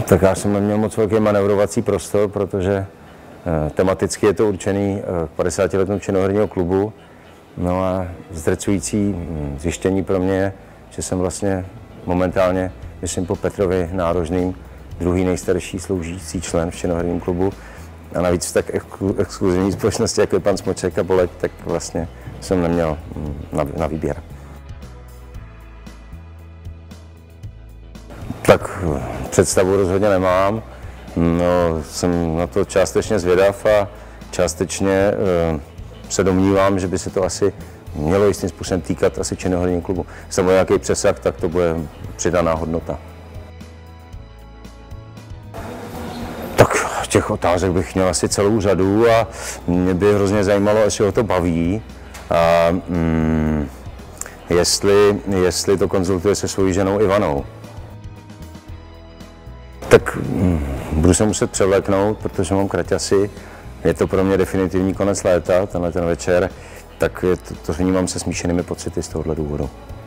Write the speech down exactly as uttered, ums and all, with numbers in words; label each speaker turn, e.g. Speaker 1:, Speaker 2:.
Speaker 1: Tak já jsem neměl moc velký manevrovací prostor, protože tematicky je to určený k padesáti letům činoherního klubu. No a zdrcující zjištění pro mě je, že jsem vlastně momentálně, myslím po Petrovi Nárožným, druhý nejstarší sloužící člen v činoherním klubu. A navíc v tak exkluzivní společnosti, jako je pan Smoček a Bolek, tak vlastně jsem neměl na, na výběr. Tak představu rozhodně nemám. No, jsem na to částečně zvědav a částečně e, se domnívám, že by se to asi mělo jistým způsobem týkat asi činoherního klubu. Jestli bude nějaký přesah, tak to bude přidaná hodnota. Tak těch otázek bych měl asi celou řadu a mě by hrozně zajímalo, jestli ho to baví. A, mm, jestli, jestli to konzultuje se svojí ženou Ivanou. Tak mm, budu se muset převléknout, protože mám kraťasy. Je to pro mě definitivní konec léta, tenhle ten večer, tak to, to vnímám se smíšenými pocity z tohohle důvodu.